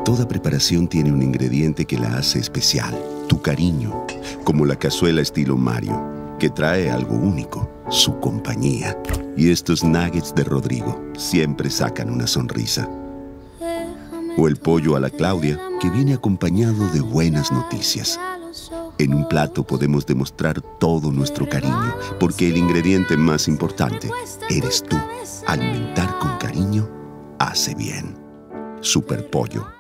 Toda preparación tiene un ingrediente que la hace especial, tu cariño, como la cazuela estilo Mario, que trae algo único, su compañía. Y estos nuggets de Rodrigo siempre sacan una sonrisa. O el pollo a la Claudia, que viene acompañado de buenas noticias. En un plato podemos demostrar todo nuestro cariño, porque el ingrediente más importante eres tú. Alimentar con cariño hace bien. Superpollo.